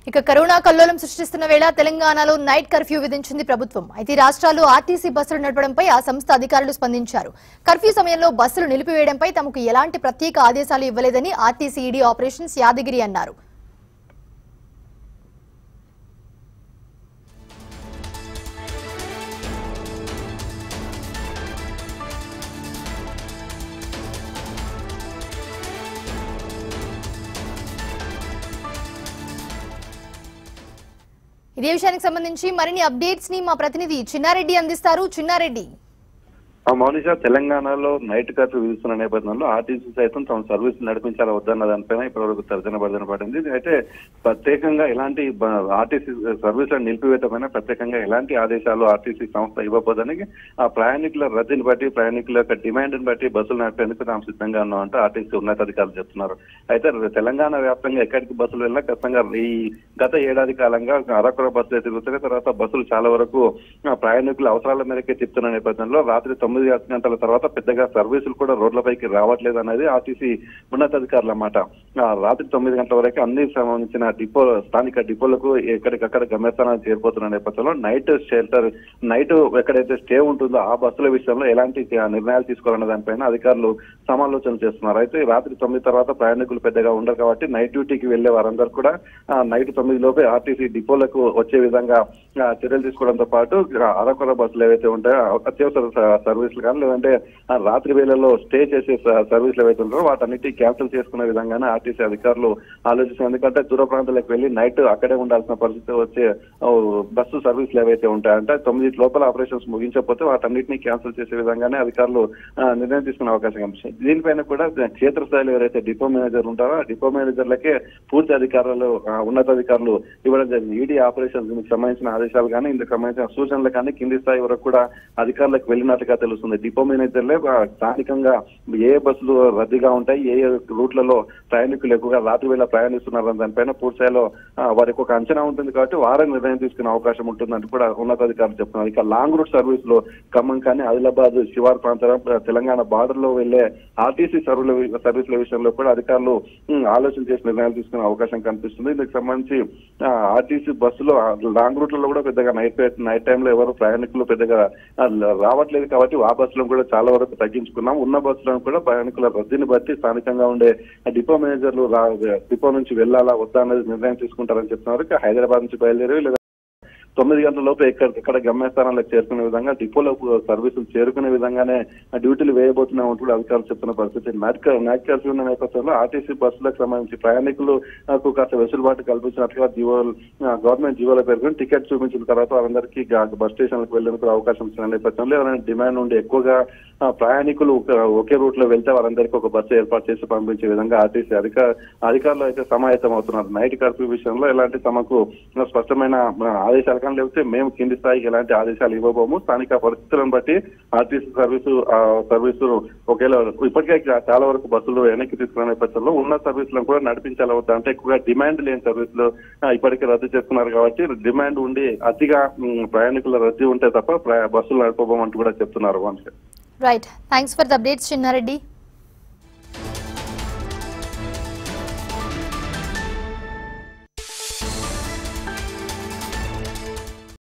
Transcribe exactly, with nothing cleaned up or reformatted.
ఇక కరోనా కల్లోలం సృష్టిస్తున్న వేళ తెలంగాణలో నైట్ కర్ఫ్యూ విధించింది ప్రభుత్వం. అయితే రాష్ట్రాల్లో ఆర్టీసీ బస్సులు నడపడంపై ఆ సంస్థ అధికారులు స్పందించారు. కర్ఫ్యూ సమయంలో బస్సులు నిలిపివేయడంపై తమకు ఎలాంటి ప్రత్యేక ఆదేశాలు ఇవ్వలేదని ఆర్టీసీ ఈడీ ఆపరేషన్స్ యాదగిరి అన్నారు. ఇదే విషయానికి సంబంధించి మరిన్ని అప్డేట్స్ ని మా ప్రతినిధి చిన్నారెడ్డి అందిస్తారు. చిన్నారెడ్డి, మౌనిష, తెలంగాణలో నైట్ కర్ఫ్యూ విధిస్తున్న నేపథ్యంలో ఆర్టీసీ సైతం తమ సర్వీసులు నడిపించాలా వద్దన్న దానిపైన ఇప్పటివరకు తర్జన భర్జన పడింది. అయితే ప్రత్యేకంగా ఎలాంటి ఆర్టీసీ సర్వీసులను నిలిపివేతమైన ప్రత్యేకంగా ఎలాంటి ఆదేశాలు ఆర్టీసీ సంస్థ ఇవ్వబోదని ఆ ప్రయాణికుల రద్దీని బట్టి ప్రయాణికుల యొక్క డిమాండ్ని బట్టి బస్సులు నడిపేందుకు తాము సిద్ధంగా ఉన్నామంటూ ఆర్టీసీ ఉన్నతాధికారులు చెప్తున్నారు. అయితే తెలంగాణ వ్యాప్తంగా ఎక్కడికి బస్సులు వెళ్ళినా ఖచ్చితంగా ఈ గత ఏడాది కాలంగా అరకొర బస్సులు తిరుగుతున్నాయి. తర్వాత బస్సులు చాలా వరకు ప్రయాణికుల అవసరాల మేరకే తిప్పుతున్న నేపథ్యంలో రాత్రి తొమ్మిది గంటల తర్వాత పెద్దగా సర్వీసులు కూడా రోడ్లపైకి రావట్లేదు అనేది ఆర్టీసీ ఉన్నతాధికారుల మాట. రాత్రి తొమ్మిది గంటల వరకు అన్ని సంబంధించిన డిపో స్థానిక డిపోలకు ఎక్కడికక్కడ గమ్యస్థానాలు చేరిపోతున్న నేపథ్యంలో నైట్ షెల్టర్ నైట్ ఎక్కడైతే స్టే ఉంటుందో ఆ బస్సుల విషయంలో ఎలాంటి నిర్ణయాలు తీసుకోవాలన్న దానిపైన అధికారులు సమాలోచన చేస్తున్నారు. అయితే రాత్రి తొమ్మిది తర్వాత ప్రయాణికులు పెద్దగా ఉండరు కాబట్టి నైట్ డ్యూటీకి వెళ్లే వారందరూ కూడా నైట్ తొమ్మిది లోపే ఆర్టీసీ డిపోలకు వచ్చే విధంగా చర్యలు తీసుకోవడంతో పాటు అరకొర బస్సులు ఏవైతే ఉంటాయో అత్యవసర సర్వీసులు కానీ లేదంటే రాత్రి వేళల్లో స్టే చేసే సర్వీసులు ఏవైతే ఉంటారో వాటన్నిటి క్యాన్సిల్ చేసుకునే విధంగానే ఆర్టీసీ అధికారులు ఆలోచిస్తున్నారు. ఎందుకంటే దూర ప్రాంతాలకు వెళ్లి నైట్ అక్కడే ఉండాల్సిన పరిస్థితి వచ్చే బస్సు సర్వీసులు ఏవైతే ఉంటాయంటే తొమ్మిది లోపల ఆపరేషన్స్ ముగించకపోతే వాటన్నిటిని క్యాన్సిల్ చేసే విధంగానే అధికారులు నిర్ణయం తీసుకునే అవకాశం కనిపిస్తుంది. దీనిపైన కూడా క్షేత్రస్థాయిలో ఎవరైతే డిపో మేనేజర్ ఉంటారో ఆ డిపో మేనేజర్లకే పూర్తి అధికారులు ఉన్నతాధికారులు ఇవ్వడం జరిగింది. ఈడీ ఆపరేషన్స్ దీనికి సంబంధించిన ఆదేశాలు కానీ ఇందుకు సంబంధించిన సూచనలు కానీ కింది స్థాయి వరకు కూడా అధికారులకు వెళ్ళినట్టుగా తెలుస్తుంది. డిపో మేనేజర్లే స్థానికంగా ఏ బస్సులు రద్దీగా ఉంటాయి, ఏ ఏ రూట్లలో ప్రయాణికులు ఎక్కువగా రాత్రి వేళ ప్రయాణిస్తున్నారని దానిపైన పూర్తిస్థాయిలో వారికి ఒక అంచనా ఉంటుంది కాబట్టి వారే నిర్ణయం తీసుకునే అవకాశం ఉంటుందని కూడా ఉన్నతాధికారులు చెప్తున్నారు. ఇక లాంగ్ రూట్ సర్వీస్ లో ఖమ్మం కానీ ఆదిలాబాద్ శివారు ప్రాంతం తెలంగాణ బార్డర్ లో వెళ్లే ఆర్టీసీ సర్వీసుల సర్వీసుల విషయంలో కూడా అధికారులు ఆలోచన చేసి నిర్ణయాలు తీసుకునే అవకాశం కనిపిస్తుంది. దీనికి సంబంధించి ఆర్టీసీ బస్సులో లాంగ్ రూట్లలో కూడా పెద్దగా నైట్ నైట్ టైంలో ఎవరు ప్రయాణికులు పెద్దగా రావట్లేదు కాబట్టి ఆ బస్సులను కూడా చాలా వరకు తగ్గించుకున్నాం. ఉన్న బస్సులను కూడా ప్రయాణికుల రద్దీని బట్టి స్థానికంగా ఉండే డిపో మేనేజర్లు డిపో నుంచి వెళ్లాలా వద్దా అనేది నిర్ణయం తీసుకుంటారని చెప్తున్నారు. హైదరాబాద్ నుంచి బయలుదేరి లేదా తొమ్మిది గంటల లోపు ఎక్కడికక్కడ గమ్యస్థానాలకు చేరుకునే విధంగా డిపోలో సర్వీసులు చేరుకునే విధంగానే డ్యూటీలు వేయబోతున్నామని కూడా అధికారులు చెప్తున్న పరిస్థితి. నైట్ నైట్ కర్ఫ్యూ ఉన్న నేపథ్యంలో ఆర్టీసీ బస్సులకు సంబంధించి ప్రయాణికులకు కాస్త వెసులుబాటు కల్పించినట్లుగా జీవో గవర్నమెంట్ జీవోలో పేర్కొని టికెట్ చూపించిన తర్వాత వారందరికీ బస్ స్టేషన్లకు వెళ్లేందుకు అవకాశం ఇచ్చిన నేపథ్యంలో ఎవరైనా డిమాండ్ ఉండి ఎక్కువగా ప్రయాణికులు ఒకే రూట్ లో వెళ్తే వారందరికీ ఒక బస్సు ఏర్పాటు చేసి పంపించే విధంగా ఆర్టీసీ అధిక అధికారులు అయితే సమాయత్తం అవుతున్నారు. నైట్ కర్ఫ్యూ విషయంలో ఎలాంటి తమకు స్పష్టమైన ఆదేశాలు కానీ లేకపోతే మేము కింది స్థాయికి ఎలాంటి ఆదేశాలు ఇవ్వబోము, స్థానిక పరిస్థితులను బట్టి ఆర్టీసీ సర్వీసు సర్వీసు ఒకేలా ఇప్పటికే చాలా వరకు బస్సులు వెనక్కి తీసుకున్న నేపథ్యంలో ఉన్న సర్వీసులను కూడా నడిపించాలి వద్దా అంటే ఎక్కువగా డిమాండ్ లేని సర్వీసులు ఇప్పటికే రద్దు చేస్తున్నారు కాబట్టి డిమాండ్ ఉండి అతిగా ప్రయాణికుల రద్దీ ఉంటే తప్ప బస్సులు నడపబోమంటూ కూడా చెప్తున్నారు. Right, thanks for the updates Chinna Reddy.